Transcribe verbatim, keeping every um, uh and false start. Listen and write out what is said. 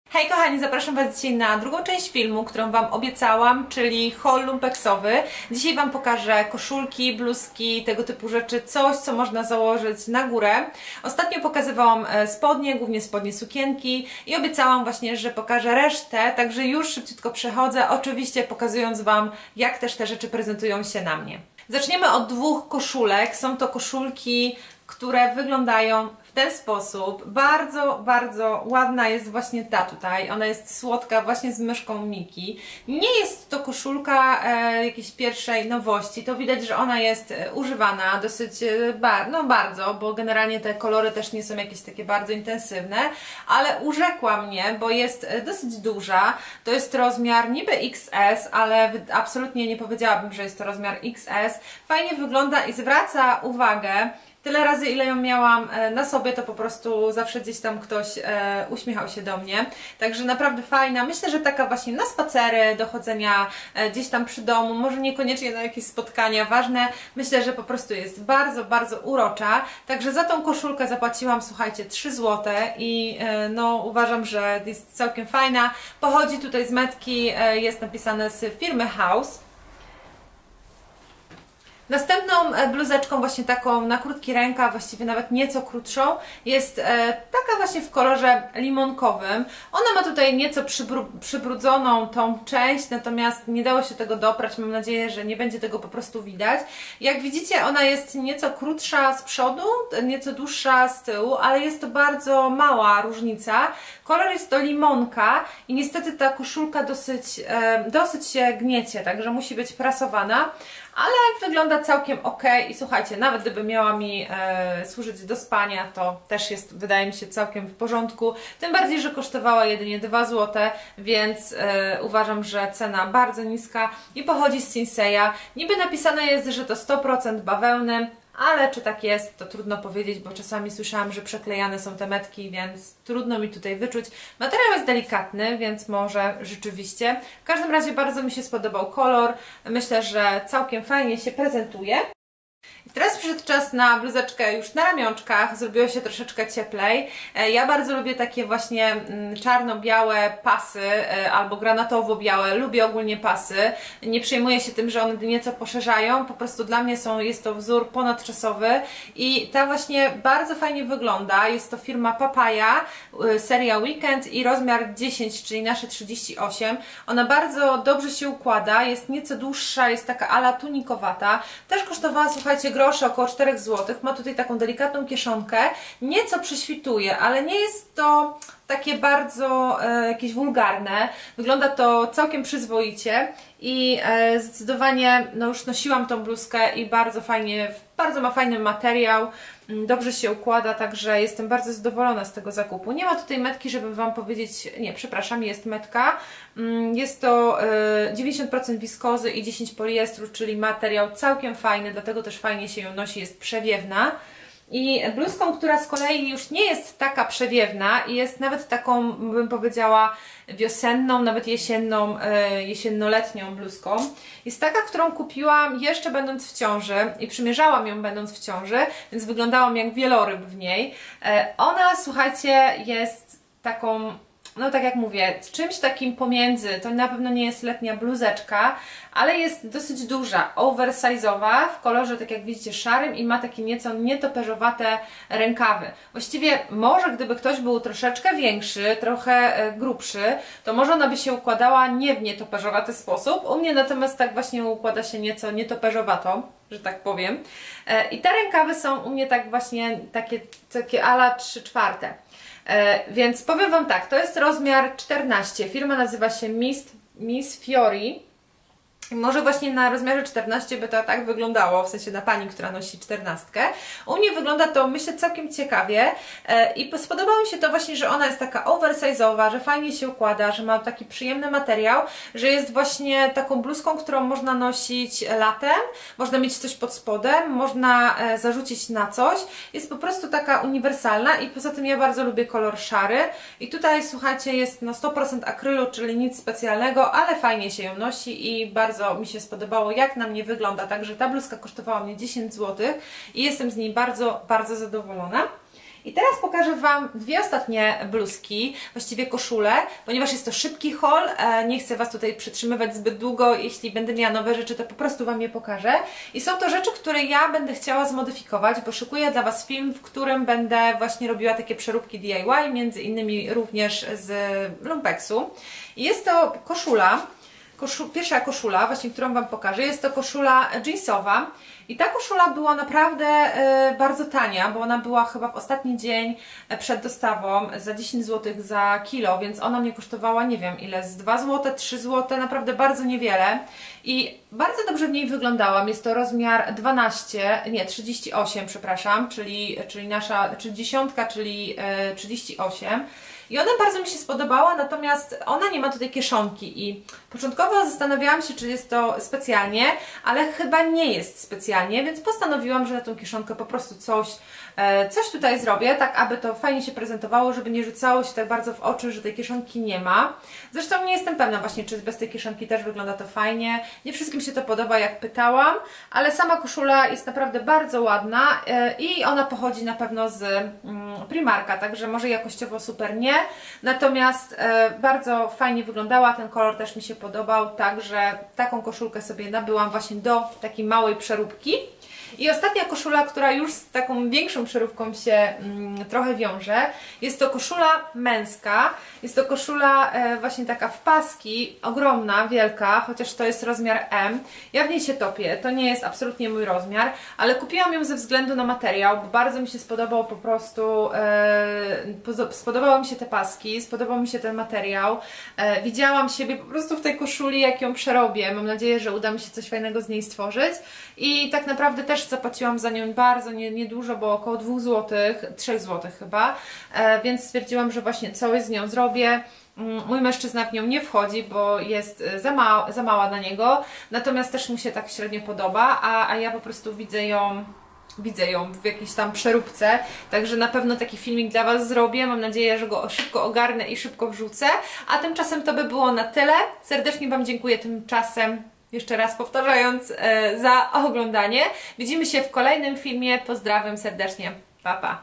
Hej kochani, zapraszam Was dzisiaj na drugą część filmu, którą Wam obiecałam, czyli haul lumpeksowy. Dzisiaj Wam pokażę koszulki, bluzki, tego typu rzeczy, coś co można założyć na górę. Ostatnio pokazywałam spodnie, głównie spodnie sukienki i obiecałam właśnie, że pokażę resztę, także już szybciutko przechodzę, oczywiście pokazując Wam, jak też te rzeczy prezentują się na mnie. Zaczniemy od dwóch koszulek. Są to koszulki, które wyglądają w ten sposób. Bardzo, bardzo ładna jest właśnie ta tutaj. Ona jest słodka właśnie z myszką Miki. Nie jest to koszulka e, jakiejś pierwszej nowości. To widać, że ona jest e, używana dosyć, e, bar no bardzo, bo generalnie te kolory też nie są jakieś takie bardzo intensywne, ale urzekła mnie, bo jest e, dosyć duża. To jest rozmiar niby X S, ale absolutnie nie powiedziałabym, że jest to rozmiar X S. Fajnie wygląda i zwraca uwagę. Tyle razy, ile ją miałam na sobie, to po prostu zawsze gdzieś tam ktoś e, uśmiechał się do mnie. Także naprawdę fajna. Myślę, że taka właśnie na spacery, do chodzenia e, gdzieś tam przy domu, może niekoniecznie na jakieś spotkania ważne. Myślę, że po prostu jest bardzo, bardzo urocza. Także za tą koszulkę zapłaciłam, słuchajcie, trzy złote i e, no uważam, że jest całkiem fajna. Pochodzi tutaj z metki, e, jest napisane z firmy House. Następną bluzeczką, właśnie taką na krótki rękaw, właściwie nawet nieco krótszą, jest e, taka właśnie w kolorze limonkowym. Ona ma tutaj nieco przybru przybrudzoną tą część, natomiast nie dało się tego doprać. Mam nadzieję, że nie będzie tego po prostu widać. Jak widzicie, ona jest nieco krótsza z przodu, nieco dłuższa z tyłu, ale jest to bardzo mała różnica. Kolor jest to limonka i niestety ta koszulka dosyć, e, dosyć się gniecie, także musi być prasowana. Ale wygląda całkiem ok i słuchajcie, nawet gdyby miała mi e, służyć do spania, to też jest, wydaje mi się, całkiem w porządku. Tym bardziej, że kosztowała jedynie dwa złote, więc e, uważam, że cena bardzo niska i pochodzi z Sinseya. Niby napisane jest, że to sto procent bawełny, ale czy tak jest, to trudno powiedzieć, bo czasami słyszałam, że przeklejane są te metki, więc trudno mi tutaj wyczuć. Materiał jest delikatny, więc może rzeczywiście. W każdym razie bardzo mi się spodobał kolor. Myślę, że całkiem fajnie się prezentuje. I teraz przyszedł czas na bluzeczkę już na ramionczkach, zrobiło się troszeczkę cieplej. Ja bardzo lubię takie właśnie czarno-białe pasy albo granatowo-białe, lubię ogólnie pasy. Nie przejmuję się tym, że one nieco poszerzają, po prostu dla mnie są, jest to wzór ponadczasowy i ta właśnie bardzo fajnie wygląda. Jest to firma Papaya, seria Weekend i rozmiar dziesięć, czyli nasze trzydzieści osiem. Ona bardzo dobrze się układa, jest nieco dłuższa, jest taka ala tunikowata. Też kosztowała, słuchajcie, grosze, około czterech złotych. Ma tutaj taką delikatną kieszonkę, nieco prześwituje, ale nie jest to takie bardzo e, jakieś wulgarne. Wygląda to całkiem przyzwoicie i e, zdecydowanie no już nosiłam tą bluzkę i bardzo fajnie, bardzo ma fajny materiał, dobrze się układa, także jestem bardzo zadowolona z tego zakupu. Nie ma tutaj metki, żeby Wam powiedzieć, nie, przepraszam, jest metka. Jest to e, dziewięćdziesiąt procent wiskozy i dziesięć procent poliestru, czyli materiał całkiem fajny, dlatego też fajnie się ją nosi, jest przewiewna. I bluzką, która z kolei już nie jest taka przewiewna i jest nawet taką, bym powiedziała, wiosenną, nawet jesienną, e, jesiennoletnią bluzką. Jest taka, którą kupiłam jeszcze będąc w ciąży i przymierzałam ją będąc w ciąży, więc wyglądałam jak wieloryb w niej. E, ona, słuchajcie, jest taką, no tak jak mówię, czymś takim pomiędzy, to na pewno nie jest letnia bluzeczka, ale jest dosyć duża, oversize'owa, w kolorze, tak jak widzicie, szarym i ma takie nieco nietoperzowate rękawy. Właściwie może gdyby ktoś był troszeczkę większy, trochę grubszy, to może ona by się układała nie w nietoperzowaty sposób. U mnie natomiast tak właśnie układa się nieco nietoperzowato, że tak powiem. I te rękawy są u mnie tak właśnie takie, takie ala trzy czwarte. E, więc powiem Wam tak, to jest rozmiar czternaście, firma nazywa się Miss, Miss Fiori. Może właśnie na rozmiarze czternaście by to tak wyglądało, w sensie na pani, która nosi czternastkę. U mnie wygląda to, myślę, całkiem ciekawie e, i spodobało mi się to właśnie, że ona jest taka oversize'owa, że fajnie się układa, że ma taki przyjemny materiał, że jest właśnie taką bluzką, którą można nosić latem, można mieć coś pod spodem, można e, zarzucić na coś. Jest po prostu taka uniwersalna i poza tym ja bardzo lubię kolor szary i tutaj, słuchajcie, jest na sto procent akrylu, czyli nic specjalnego, ale fajnie się ją nosi i bardzo mi się spodobało, jak na mnie wygląda. Także ta bluzka kosztowała mnie dziesięć złotych i jestem z niej bardzo, bardzo zadowolona. I teraz pokażę Wam dwie ostatnie bluzki, właściwie koszule, ponieważ jest to szybki haul, nie chcę Was tutaj przytrzymywać zbyt długo, jeśli będę miała nowe rzeczy, to po prostu Wam je pokażę. I są to rzeczy, które ja będę chciała zmodyfikować, bo szykuję dla Was film, w którym będę właśnie robiła takie przeróbki D I Y, między innymi również z lumpeksu. I jest to koszula, koszu, pierwsza koszula, właśnie którą Wam pokażę, jest to koszula jeansowa. I ta koszula była naprawdę y, bardzo tania, bo ona była chyba w ostatni dzień przed dostawą za dziesięć złotych za kilo, więc ona mnie kosztowała nie wiem ile, z dwa złote, trzy złote, naprawdę bardzo niewiele. I bardzo dobrze w niej wyglądałam. Jest to rozmiar dwanaście, nie, trzydzieści osiem, przepraszam, czyli, czyli nasza, czyli dziesiątka, czyli y, trzydzieści osiem. I ona bardzo mi się spodobała, natomiast ona nie ma tutaj kieszonki i początkowo zastanawiałam się, czy jest to specjalnie, ale chyba nie jest specjalnie, więc postanowiłam, że na tą kieszonkę po prostu coś, e, coś tutaj zrobię, tak aby to fajnie się prezentowało, żeby nie rzucało się tak bardzo w oczy, że tej kieszonki nie ma. Zresztą nie jestem pewna właśnie, czy bez tej kieszonki też wygląda to fajnie. Nie wszystkim się to podoba, jak pytałam, ale sama koszula jest naprawdę bardzo ładna e, i ona pochodzi na pewno z mm, Primarka, także może jakościowo super nie. Natomiast e, bardzo fajnie wyglądała, ten kolor też mi się podobał, także taką koszulkę sobie nabyłam właśnie do takiej małej przeróbki. I ostatnia koszula, która już z taką większą przeróbką się mm, trochę wiąże, jest to koszula męska. Jest to koszula e, właśnie taka w paski, ogromna, wielka, chociaż to jest rozmiar M. Ja w niej się topię, to nie jest absolutnie mój rozmiar, ale kupiłam ją ze względu na materiał, bo bardzo mi się spodobał po prostu, e, spodobały mi się te paski, spodobał mi się ten materiał. E, widziałam siebie po prostu w tej koszuli, jak ją przerobię. Mam nadzieję, że uda mi się coś fajnego z niej stworzyć. I tak naprawdę też zapłaciłam za nią bardzo nie, niedużo, bo około dwóch złotych, trzech złotych chyba, e, więc stwierdziłam, że właśnie coś z nią zrobię. Mój mężczyzna w nią nie wchodzi, bo jest za, ma za mała na niego, natomiast też mu się tak średnio podoba, a, a ja po prostu widzę ją, widzę ją w jakiejś tam przeróbce, także na pewno taki filmik dla Was zrobię, mam nadzieję, że go szybko ogarnę i szybko wrzucę, a tymczasem to by było na tyle. Serdecznie Wam dziękuję tymczasem, jeszcze raz powtarzając, e, za oglądanie. Widzimy się w kolejnym filmie, pozdrawiam serdecznie, pa pa!